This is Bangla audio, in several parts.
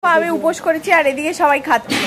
আমি উপোস করেছি আর এদিকে সবাই খাচ্ছে।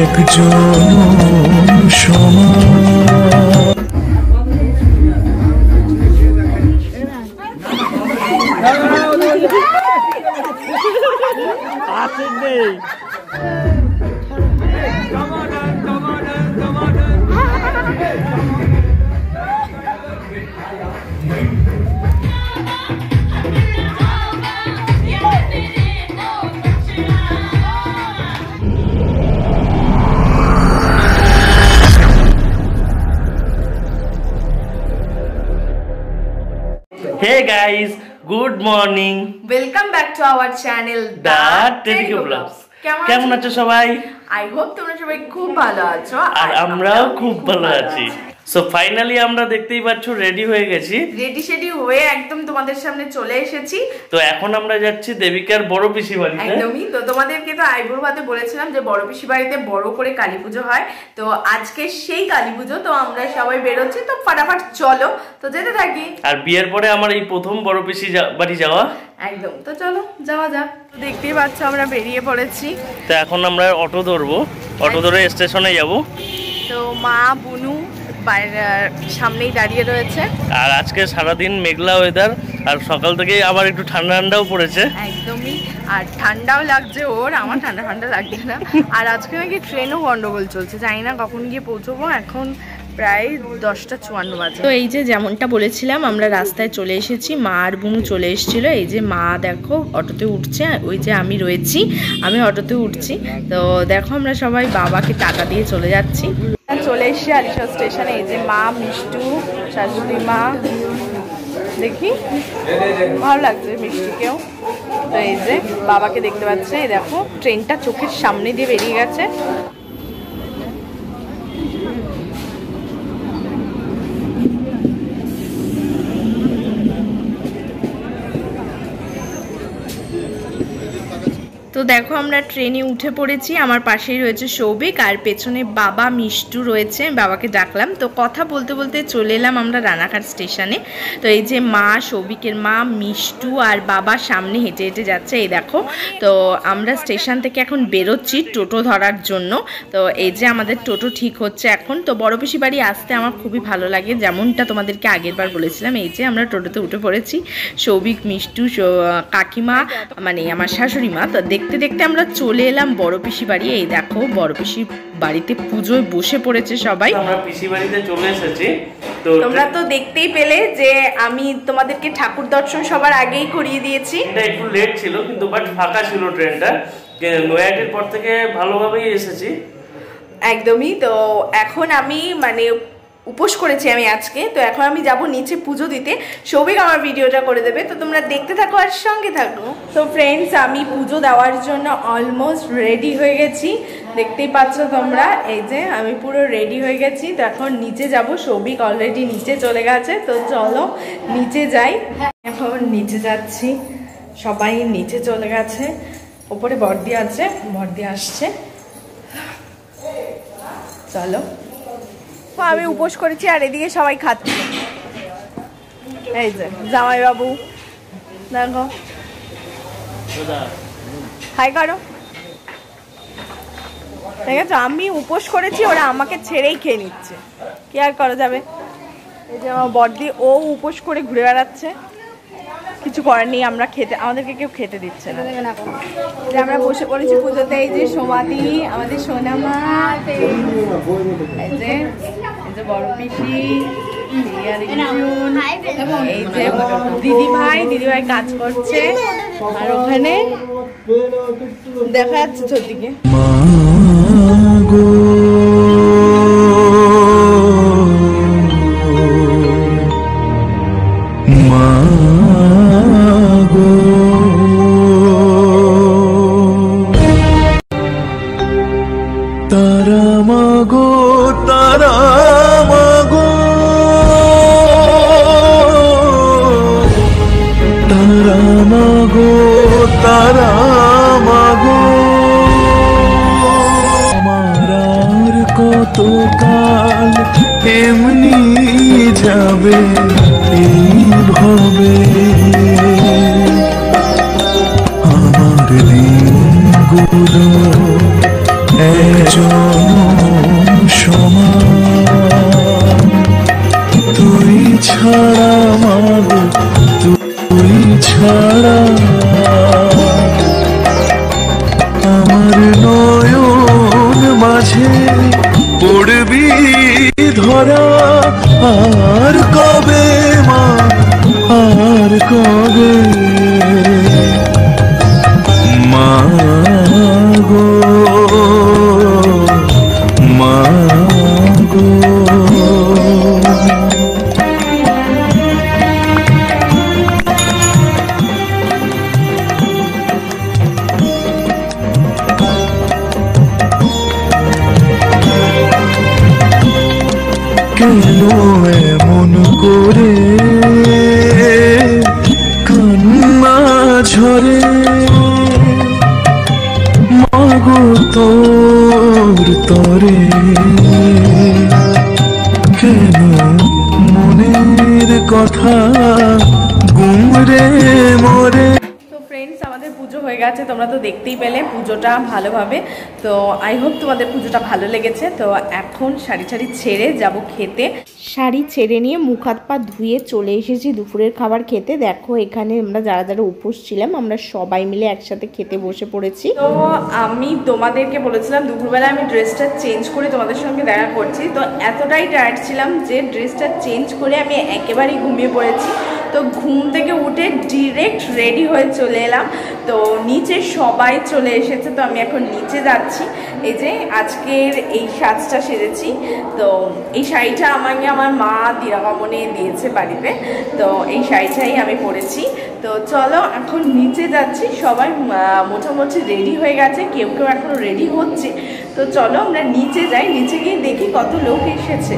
Hey guys, good morning. Welcome back to our channel dailyvlogs. কেমন আছো সবাই? I hope তোমরা সবাই খুব ভালো আছো আর আমরাও খুব ভালো আছি। সো ফাইনালি আমরা দেখতেই পাচ্ছ রেডি হয়ে গেছি। রেডি হয়ে একদম তোমাদের সামনে চলে এসেছি। তো এখন আমরা যাচ্ছি দেবিকার বড় পিসি বাড়িতে। একদমই। তো তোমাদেরকে তো আইবুড়ো ভাতে বলেছিলাম যে বড় পিসি বাড়িতে বড় করে কালী পুজো হয়। তো আজকে সেই কালী পুজো, তো আমরা সবাই বেরোচ্ছি, তো ফটাফট চলো তো যেতে থাকি। আর বিয়ের পরে আমার এই প্রথম বড় পিসি বাড়ি যাওয়া। একদম। তো চলো যাওয়া যাক। দেখতেই পাচ্ছ আমরা বেরিয়ে পড়েছি। তো এখন আমরা অটো ধরবো, অটো ধরে স্টেশনে যাব। তো মা বুনু বাইরের সামনেই দাঁড়িয়ে রয়েছে। আর আজকে সারাদিন মেঘলা ওয়েদার, আর সকাল থেকে আবার একটু ঠান্ডা ঠান্ডাও পড়েছে। একদমই। আর ঠান্ডাও লাগছে ওর, আমার ঠান্ডা লাগছে না। আর আজকে নাকি ট্রেনও গন্ডগোল চলছে, জানি না কখন গিয়ে পৌঁছবো। এখন প্রায় 10:54 বাজে। তো এই যে যেমনটা বলেছিলাম আমরা রাস্তায় চলে এসেছি, মা আর বুনু চলে এসেছিল। এই যে মা দেখো অটোতে উঠছে, ওই যে আমি রয়েছি, আমি অটোতে উঠছি। তো দেখো আমরা সবাই বাবাকে টাকা দিয়ে চলে যাচ্ছি। চলে এসেছি আলিশা স্টেশনে। এই যে মা, মিষ্টু, শাশুড়ি মা, দেখি ভালো লাগছে মিষ্টিকেও। তো এই যে বাবাকে দেখতে পাচ্ছে, এই দেখো ট্রেনটা চোখের সামনে দিয়ে বেরিয়ে গেছে। তো দেখো আমরা ট্রেনে উঠে পড়েছি। আমার পাশেই রয়েছে সৌভিক, আর পেছনে বাবা মিষ্টু রয়েছে। বাবাকে ডাকলাম, তো কথা বলতে বলতে চলে এলাম আমরা রানাঘাট স্টেশনে। তো এই যে মা, সৌভিকের মা, মিষ্টু আর বাবা সামনে হেঁটে হেঁটে যাচ্ছে, এই দেখো। তো আমরা স্টেশন থেকে এখন বেরোচ্ছি টোটো ধরার জন্য। তো এই যে আমাদের টোটো ঠিক হচ্ছে এখন। তো বড় পিসি বাড়ি আসতে আমার খুবই ভালো লাগে, যেমনটা তোমাদেরকে আগের বার বলেছিলাম। এই যে আমরা টোটোতে উঠে পড়েছি, সৌভিক, মিষ্টু, কাকিমা মানে আমার শাশুড়ি মা। তো দেখতে দেখতে আমরা চলে এলাম বড় পিসি বাড়ি। এই দেখো বড় পিসি বাড়িতে পুজোয় বসে পড়েছে সবাই। আমরা পিসি বাড়িতে চলে এসেছি। তো তোমরা তো দেখতেই পেলে যে আমি তোমাদেরকে ঠাকুর দর্শন সবার আগেই করিয়ে দিয়েছি। এটা একটু লেট ছিল, কিন্তু বাট ফাঁকা ছিল ট্রেনটা। নয়াটির পর থেকে ভালোভাবেই এসেছি। একদমই। তো এখন আমি মানে উপোস করেছি আমি আজকে। তো এখন আমি যাব নিচে পুজো দিতে। সৌভিক আমার ভিডিওটা করে দেবে, তো তোমরা দেখতে থাকো আর সঙ্গে থাকো। তো ফ্রেন্ডস, আমি পুজো দেওয়ার জন্য অলমোস্ট রেডি হয়ে গেছি, দেখতেই পাচ্ছ তোমরা। এই যে আমি পুরো রেডি হয়ে গেছি। তো এখন নিচে যাব। সৌভিক অলরেডি নিচে চলে গেছে। তো চলো নিচে যাই। এখন নিচে যাচ্ছি, সবাই নিচে চলে গেছে। ওপরে বর্দি আছে, বর্দি আসছে। চলো। আমি উপোস করেছি আর এদিকে সবাই খাচ্ছে। এই যে জামাই বাবু দেখো, হাই করো। ঠিক আছে, আমি উপোস করেছি, ওরা আমাকে ছেড়েই খেয়ে নিচ্ছে, কি আর করা যাবে। এই যে আমার বড়দি, ও উপোস করে ঘুরে বেড়াচ্ছে, কিছু করার নেই। আমরা খেতে, আমাদেরকে কেউ খেতে দিচ্ছে না। আমরা বসে পড়েছি পুজোতে। এই যে সমাধি, আমাদের সোনামা, এই যে বড় পিসি, এই যে দিদিভাই কাজ করছে। আর ওখানে দেখা যাচ্ছে চোদ্দিকে গুলো একজন সমান, তুই ছাড়া মাগো তুই ছাড়া আমার নয়ন মাঝে পড়বি ধরা। আর কবে মা আর কবে মা গো মা গো। কেন এমন করে কান্না ঝরে মাগো তোর তরে, কেন মনের কথা গুমরে মরে। ফ্রেন্ডস, আমাদের পুজো হয়ে গেছে, তোমরা তো দেখতেই পেলে পুজোটা ভালোভাবে। তো আই হোপ তোমাদের পুজোটা ভালো লেগেছে। তো এখন শাড়ি ছেড়ে যাব খেতে। শাড়ি ছেড়ে নিয়ে মুখ হাত পা ধুয়ে চলে এসেছি দুপুরের খাবার খেতে। দেখো এখানে আমরা যারা যারা উপোস ছিলাম আমরা সবাই মিলে একসাথে খেতে বসে পড়েছি। তো আমি তোমাদেরকে বলেছিলাম দুপুরবেলা আমি ড্রেসটা চেঞ্জ করে তোমাদের সঙ্গে দেখা করছি। তো এতটাই টায়ার্ড ছিলাম যে ড্রেসটা চেঞ্জ করে আমি একেবারেই ঘুমিয়ে পড়েছি। তো ঘুম থেকে উঠে ডিরেক্ট রেডি হয়ে চলে এলাম। তো নিচে সবাই চলে এসেছে, তো আমি এখন নিচে যাচ্ছি। এই যে আজকের এই সাজটা সেরেছি। তো এই শাড়িটা আমাকে আমার মা দিরাগমনে দিয়েছে বাড়িতে। তো এই শাড়িটাই আমি পরেছি। তো চলো এখন নিচে যাচ্ছি। সবাই মোটামুটি রেডি হয়ে গেছে, কেউ কেউ এখনো রেডি হচ্ছে। তো চলো আমরা নিচে যাই, নিচে গিয়ে দেখি কত লোক এসেছে।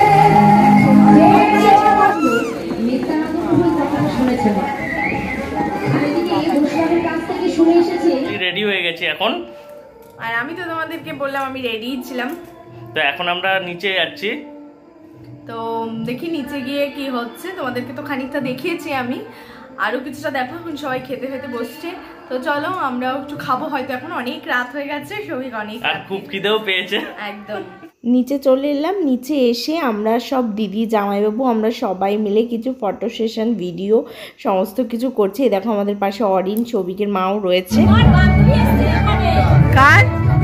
রেডি হয়ে গেছি এখন, আর আমি তো তোমাদেরকে বললাম আমি রেডি ছিলাম। তো এখন আমরা নিচে যাচ্ছি। তো দেখি নিচে গিয়ে কি হচ্ছে। তোমাদেরকে তো খানিকটা দেখিয়েছি আমি, আরো কিছুটা দেখো। এখন সবাই খেতে খেতে বসছে। তো চলো আমরাও একটু খাবো, হয়তো এখন অনেক রাত হয়ে গেছে, সবাই অনেক আর খুব খিদেও পেয়েছে একদম। নিচে চলে এলাম। নিচে এসে আমরা সব দিদি জামাইবাবু আমরা সবাই মিলে কিছু ফটো সেশন ভিডিও সমস্ত কিছু করছি। দেখো আমাদের পাশে অরিন সৌভিকের মাও রয়েছে। কার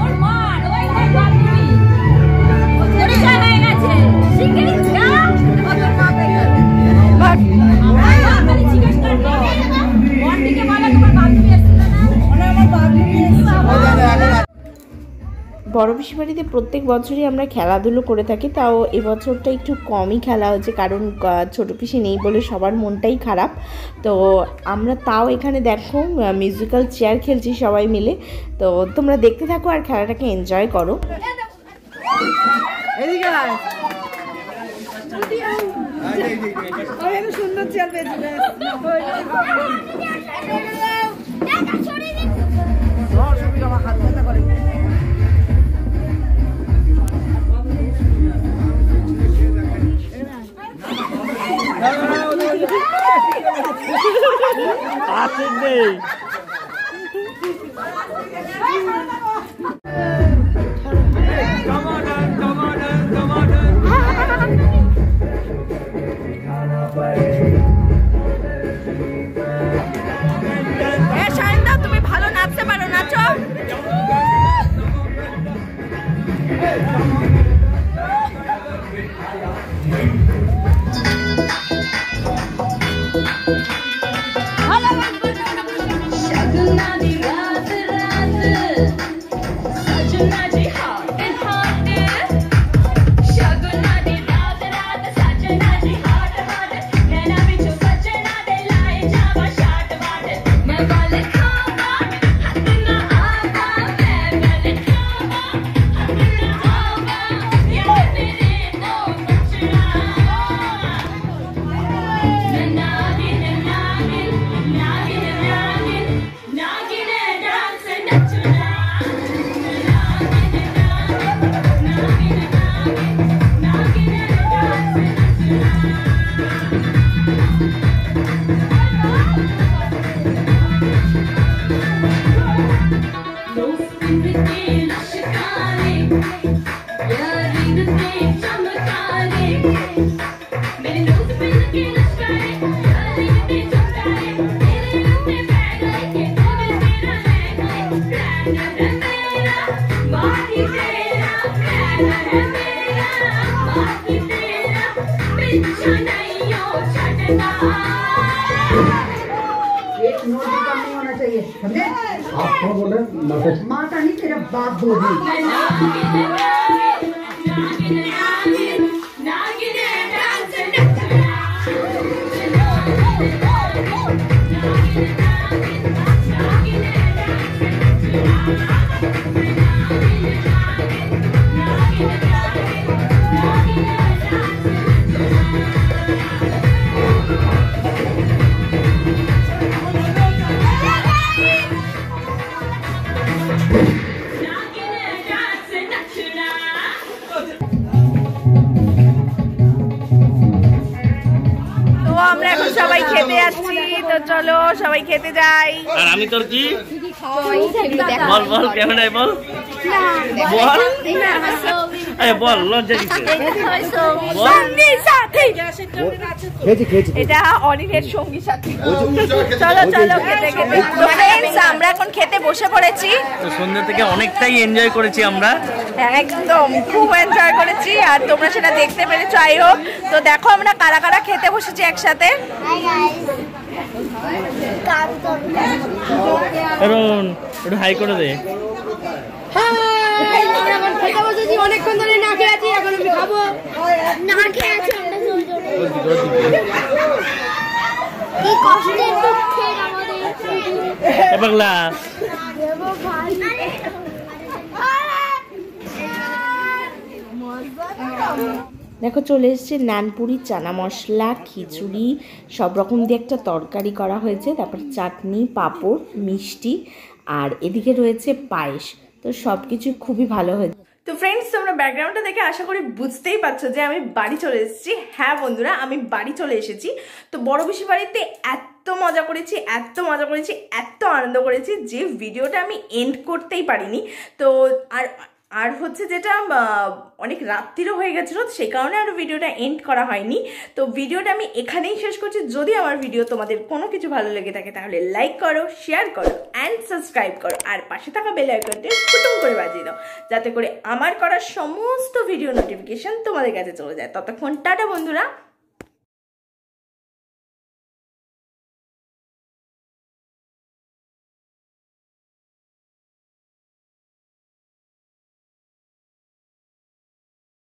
বড় পিসি বাড়িতে প্রত্যেক বছরই আমরা খেলাধুলো করে থাকি, তাও এবছরটা একটু কমই খেলা হচ্ছে, কারণ ছোট পিসি নেই বলে সবার মনটাই খারাপ। তো আমরা তাও এখানে দেখো মিউজিক্যাল চেয়ার খেলছি সবাই মিলে। তো তোমরা দেখতে থাকো আর খেলাটাকে এনজয় করো। সুন্দর চেয়ার তুমি ভালো নাচতে পারো, নাচো। एक नोट भी कम नहीं होना चाहिए, समझे? आप कौन बोल रहे हैं? माता नहीं, तेरा बाप बोल रही। আমরা এখন সবাই খেতে যাচ্ছি, তো চলো সবাই খেতে যাই। আর আমি তোর কি বল বল ক্যামেরায় বল বল আরে বল লজ্জা দিচ্ছে এটা অনিলের সঙ্গী সাথী। চলো চলো খেতে খেতে আমরা এখন খেতে বসে পড়েছি। তো সন্ধ্যা থেকে অনেকটাই এনজয় করেছি আমরা, একদম খুব এনজয় করেছি আর তোমরা সেটা দেখতে পেরেছো আই হোপ। তো দেখো আমরা কারা কারা খেতে বসেছি একসাথে। কারণ একটু হাই করে দে। অনেকক্ষণ ধরে না খেয়ে আছি, এখন আমি খাবো। না খেয়ে আছি কি কষ্টের দুঃখে আমাদের পাগলা। দেখো চলে এসেছে নানপুরি, চানা মশলা, খিচুড়ি, সব রকম দিয়ে একটা তরকারি করা হয়েছে, তারপর চাটনি, পাঁপড়, মিষ্টি, আর এদিকে রয়েছে পায়েস। তো সব কিছু খুবই ভালো হয়েছে। তো ফ্রেন্ডস, তোমরা ব্যাকগ্রাউন্ডটা দেখে আশা করি বুঝতেই পারছো যে আমি বাড়ি চলে এসেছি। হ্যাঁ বন্ধুরা, আমি বাড়ি চলে এসেছি। তো বড় পিসি বাড়িতে এত মজা করেছি, এত মজা করেছি, এত আনন্দ করেছি যে ভিডিওটা আমি এন্ড করতেই পারিনি। তো আর হচ্ছে যেটা অনেক রাত্রিরও হয়ে গেছিলো, সেই কারণে আর ভিডিওটা এন্ড করা হয়নি। তো ভিডিওটা আমি এখানেই শেষ করছি। যদি আমার ভিডিও তোমাদের কোনো কিছু ভালো লেগে থাকে তাহলে লাইক করো, শেয়ার করো অ্যান্ড সাবস্ক্রাইব করো, আর পাশে থাকা বেল আইকনটি ফুটুম করে বাজিয়ে দাও, যাতে করে আমার করা সমস্ত ভিডিও নোটিফিকেশন তোমাদের কাছে চলে যায়। ততক্ষণ টাটা বন্ধুরা।